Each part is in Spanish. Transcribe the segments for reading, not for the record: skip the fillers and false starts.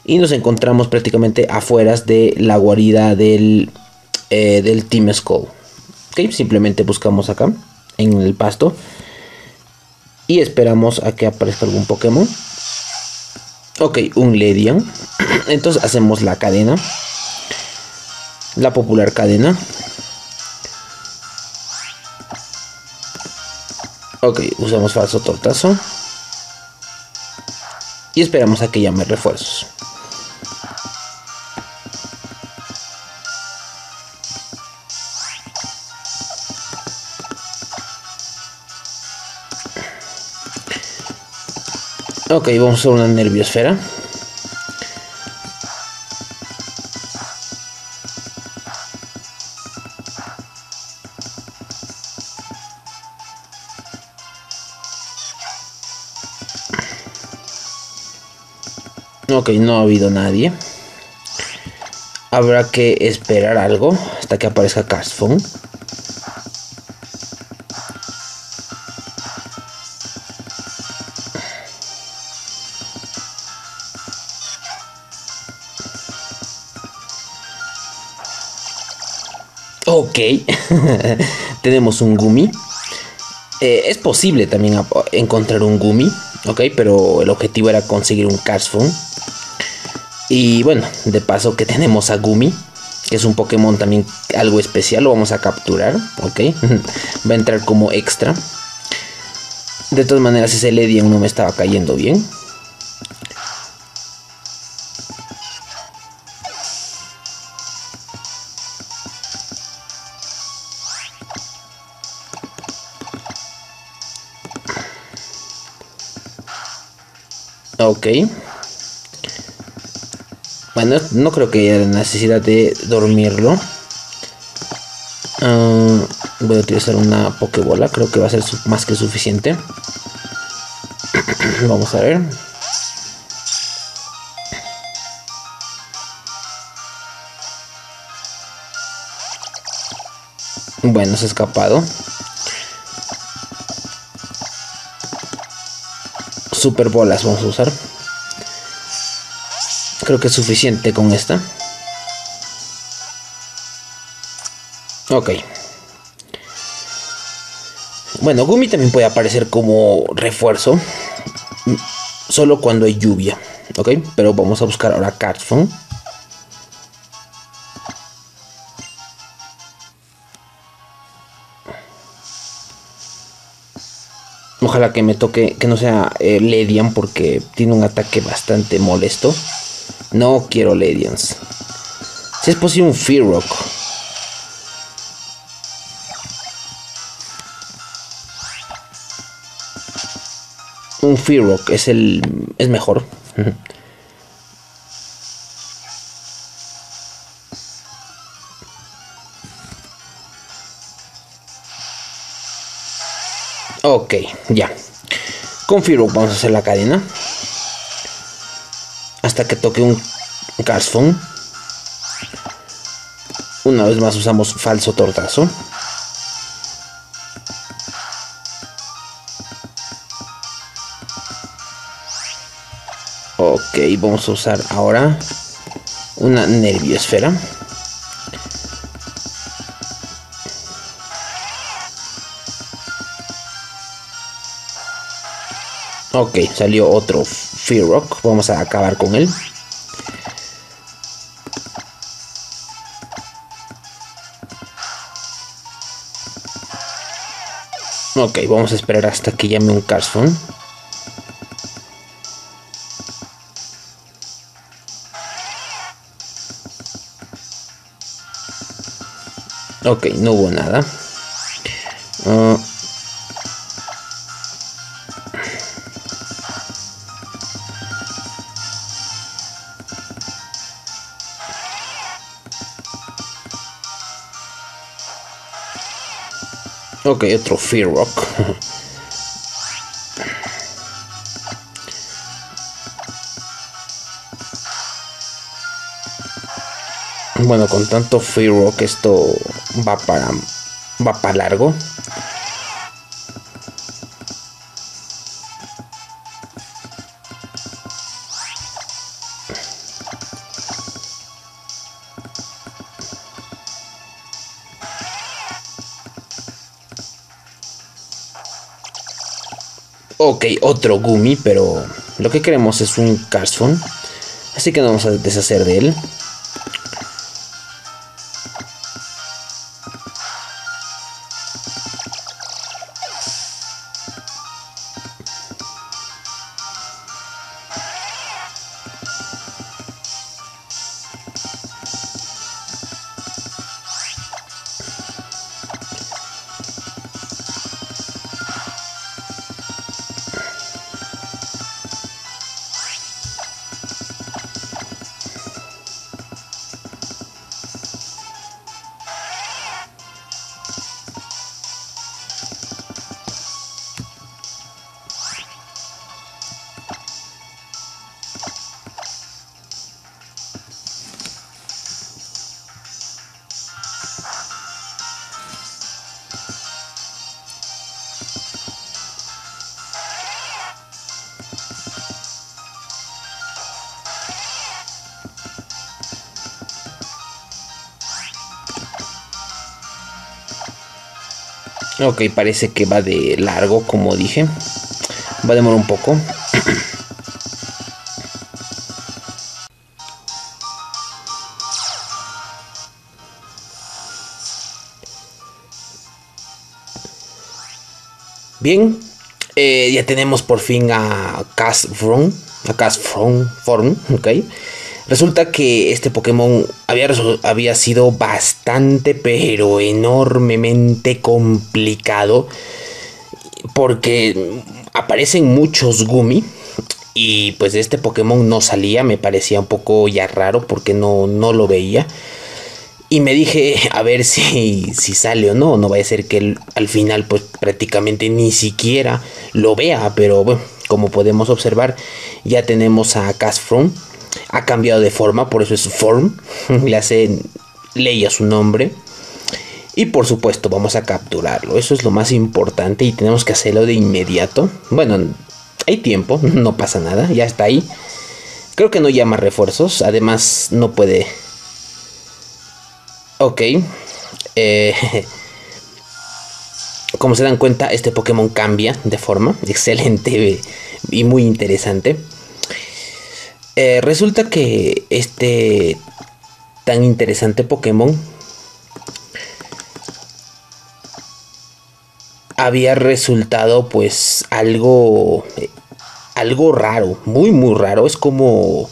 Y nos encontramos prácticamente afuera de la guarida del Team Skull. Ok, simplemente buscamos acá en el pasto y esperamos a que aparezca algún Pokémon. Ok, un Ledian. Entonces hacemos la cadena, la popular cadena. Ok, usamos falso tortazo y esperamos a que llame refuerzos. Ok, vamos a hacer una nerviosfera. Ok, no ha habido nadie. Habrá que esperar algo hasta que aparezca Castform. Ok, tenemos un Gumi. Es posible también encontrar un Gumi, ok, pero el objetivo era conseguir un Castform. Y bueno, de paso que tenemos a Gumi, que es un Pokémon también algo especial, lo vamos a capturar, ok. Va a entrar como extra. De todas maneras, ese Ledian no me estaba cayendo bien. Ok. Bueno, no creo que haya necesidad de dormirlo. Voy a utilizar una Pokébola, creo que va a ser más que suficiente. Vamos a ver. Bueno, se ha escapado. Super bolas vamos a usar. Creo que es suficiente con esta. Ok. Bueno, Gumi también puede aparecer como refuerzo. Solo cuando hay lluvia. Ok, pero vamos a buscar ahora Castform. Ojalá que me toque, que no sea Ledian, porque tiene un ataque bastante molesto. No quiero Ledians. Si es posible un Fearock. Un Fearock es mejor. Ok, ya. Con Fearock vamos a hacer la cadena hasta que toque un Castform. Una vez más usamos falso tortazo. Ok, vamos a usar ahora una nerviosfera. Ok, salió otro Fearock. Vamos a acabar con él. Ok, vamos a esperar hasta que llame un Castform. Ok, no hubo nada. Ok, otro Fearock. Bueno, con tanto Fearock esto va para largo. Ok, otro Gumi, pero lo que queremos es un Castform. Así que nos vamos a deshacer de él. Ok, parece que va de largo, como dije. Va a demorar un poco. Bien, ya tenemos por fin a Castform, ok. Resulta que este Pokémon había sido bastante, pero enormemente complicado, porque aparecen muchos Gumi y pues este Pokémon no salía. Me parecía un poco ya raro porque no lo veía. Y me dije, a ver si sale o no. No vaya a ser que al final pues prácticamente ni siquiera lo vea. Pero bueno, como podemos observar, ya tenemos a Castform. Ha cambiado de forma, por eso es Form. Le hace ley a su nombre. Y por supuesto vamos a capturarlo. Eso es lo más importante y tenemos que hacerlo de inmediato. Bueno, hay tiempo, no pasa nada, ya está ahí. Creo que no llama refuerzos. Además no puede... Ok, como se dan cuenta, este Pokémon cambia de forma. Excelente y muy interesante. Resulta que este tan interesante Pokémon había resultado pues algo raro, muy raro. Es como...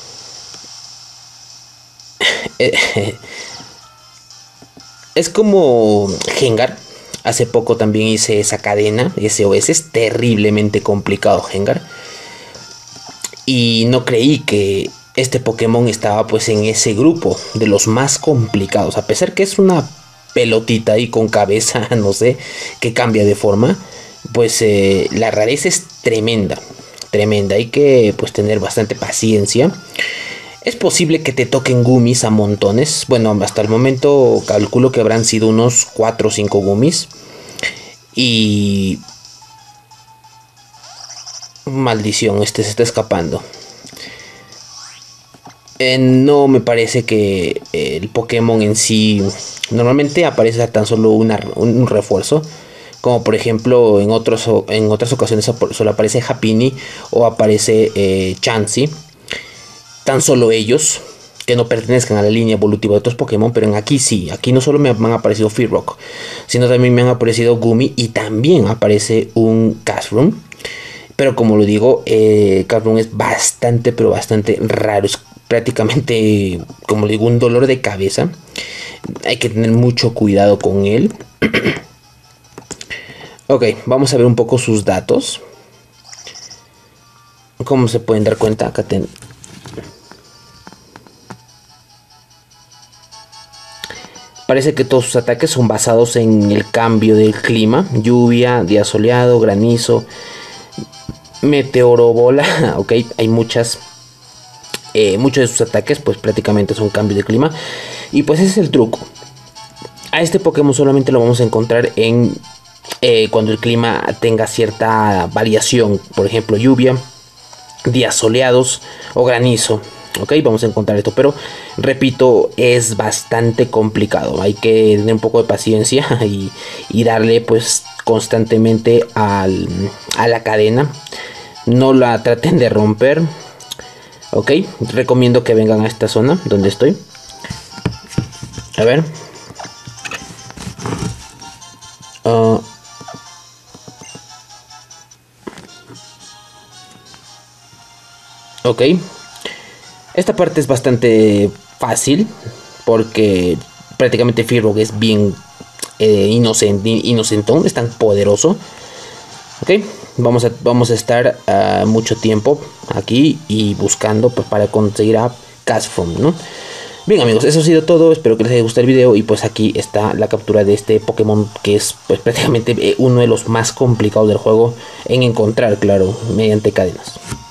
es como Gengar. Hace poco también hice esa cadena SOS. Es terriblemente complicado Gengar. Y no creí que este Pokémon estaba pues en ese grupo de los más complicados. A pesar que es una pelotita ahí con cabeza, no sé, que cambia de forma. Pues la rareza es tremenda. Tremenda. Hay que pues tener bastante paciencia. Es posible que te toquen Gumis a montones. Bueno, hasta el momento calculo que habrán sido unos 4 o 5 Gumis. Y... maldición, este se está escapando. No me parece que el Pokémon en sí... normalmente aparece tan solo un refuerzo. Como por ejemplo en otras ocasiones solo aparece Happiny o aparece Chansey. Tan solo ellos, que no pertenezcan a la línea evolutiva de otros Pokémon, pero en aquí sí. Aquí no solo me han aparecido Fearock, sino también me han aparecido Gumi y también aparece un Castform. Pero como lo digo, Castform es bastante, pero bastante raro. Es prácticamente, como digo, un dolor de cabeza. Hay que tener mucho cuidado con él. Ok, vamos a ver un poco sus datos. Como se pueden dar cuenta, acá parece que todos sus ataques son basados en el cambio del clima. Lluvia, día soleado, granizo, meteoro, bola. Ok, hay muchos de sus ataques pues prácticamente son cambios de clima. Y pues ese es el truco. A este Pokémon solamente lo vamos a encontrar en cuando el clima tenga cierta variación. Por ejemplo, lluvia, días soleados o granizo. Ok, vamos a encontrar esto, pero repito, es bastante complicado. Hay que tener un poco de paciencia y darle pues constantemente a la cadena. No la traten de romper. Ok, recomiendo que vengan a esta zona donde estoy. A ver. Ok. Esta parte es bastante fácil porque prácticamente Firbolg es bien inocentón, es tan poderoso. Ok, vamos a estar mucho tiempo aquí y buscando pues, para conseguir a Castform, ¿no? Bien amigos, eso ha sido todo, espero que les haya gustado el video y pues aquí está la captura de este Pokémon que es pues prácticamente uno de los más complicados del juego en encontrar, claro, mediante cadenas.